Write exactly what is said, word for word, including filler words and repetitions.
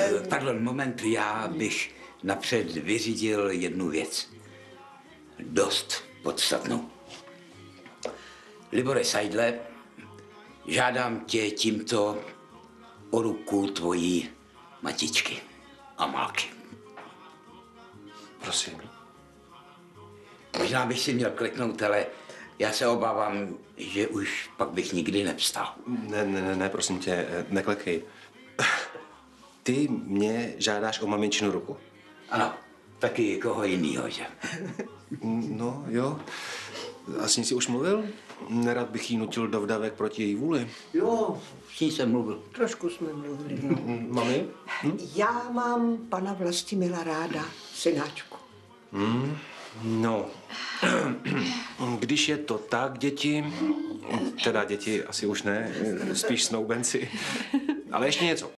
Pardon, moment, já bych napřed vyřídil jednu věc. Dost podstatnou. Libore Seidle, žádám tě tímto o ruku tvojí matičky a Malky. Prosím. Možná bych si měl kliknout, ale já se obávám, že už pak bych nikdy nevstal. Ne, ne, ne, ne, prosím tě, neklekej. Ty mě žádáš o maminčinu ruku. Ano, taky koho jinýho, že? No, jo. A s ní jsi už mluvil? Nerad bych jí nutil do vdavek proti její vůli. Jo, s ní jsem mluvil. Trošku jsme mluvili, no. Mami? Hm? Já mám pana Vlastimila ráda, synáčku. Hmm. No, když je to tak, děti, teda děti asi už ne, spíš snoubenci, ale ještě něco.